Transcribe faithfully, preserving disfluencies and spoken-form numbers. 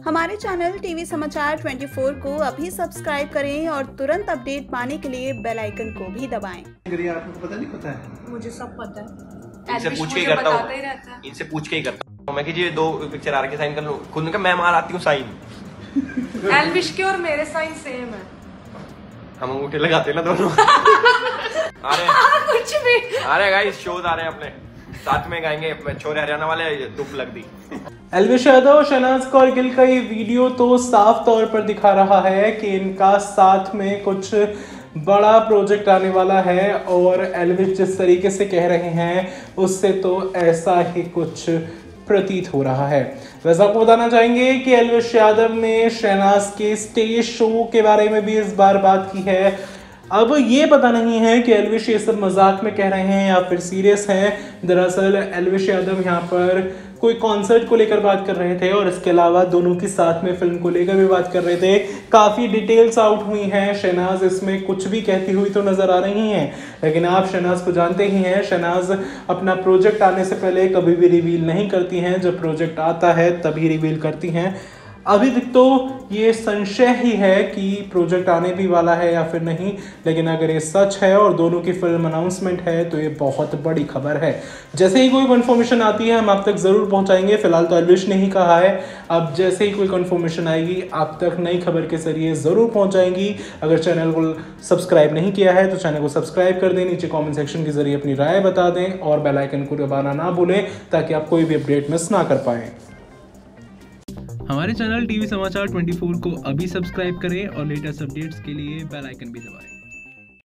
हमारे channel TV समाचार चौबीस को अभी सब्सक्राइब करें और तुरंत अपडेट पाने के लिए बेल आइकन को भी दबाएं। आपको पता नहीं पता है? मुझे सब पता है। इनसे पूछ के ही करता हूँ इनसे पूछ के ही करता हूँ मैं कि जी दो पिक्चर आ रखे साइन कर लो। खुद का मैं मार आती हूँ साइन। एल्विश के और मेरे साइन सेम है। हम अंगूठे लगाते हैं ना दोनों। आ रहे हैं कुछ भी। आ रहे गाइस, शोज आ रहे हैं अपने साथ में गाएंगे। छोरे हरियाणा वाले धूप लग दी। एल्विश यादव और शहनाज कौर गिल का ये वीडियो तो साफ तौर पर दिखा रहा है कि इनका साथ में कुछ बड़ा प्रोजेक्ट आने वाला है और एल्विश जिस तरीके से कह रहे हैं उससे तो ऐसा ही कुछ प्रतीत हो रहा है। वैसे आपको बताना चाहेंगे कि एल्विश यादव ने शहनाज के स्टेज शो के बारे में भी इस बार बात की है। अब ये पता नहीं है कि एल्विश ये सब मजाक में कह रहे हैं या फिर सीरियस हैं। दरअसल एल्विश यादव यहाँ पर कोई कॉन्सर्ट को लेकर बात कर रहे थे और इसके अलावा दोनों की साथ में फिल्म को लेकर भी बात कर रहे थे। काफ़ी डिटेल्स आउट हुई हैं। शहनाज इसमें कुछ भी कहती हुई तो नज़र आ रही हैं, लेकिन आप शहनाज को जानते ही हैं। शहनाज अपना प्रोजेक्ट आने से पहले कभी भी रिवील नहीं करती हैं, जब प्रोजेक्ट आता है तभी रिवील करती हैं। अभी तक तो ये संशय ही है कि प्रोजेक्ट आने भी वाला है या फिर नहीं, लेकिन अगर ये सच है और दोनों की फिल्म अनाउंसमेंट है तो ये बहुत बड़ी खबर है। जैसे ही कोई कंफर्मेशन आती है हम आप तक ज़रूर पहुंचाएंगे। फिलहाल तो एल्विश ने ही कहा है, अब जैसे ही कोई कंफर्मेशन आएगी आप तक नई खबर के जरिए ज़रूर पहुँचाएंगी। अगर चैनल को सब्सक्राइब नहीं किया है तो चैनल को सब्सक्राइब कर दें, नीचे कॉमेंट सेक्शन के जरिए अपनी राय बता दें और बेल आइकन को दबाना ना भूलें ताकि आप कोई भी अपडेट मिस ना कर पाएँ। हमारे चैनल टीवी समाचार चौबीस को अभी सब्सक्राइब करें और लेटेस्ट अपडेट्स के लिए बेल आइकन भी दबाएं।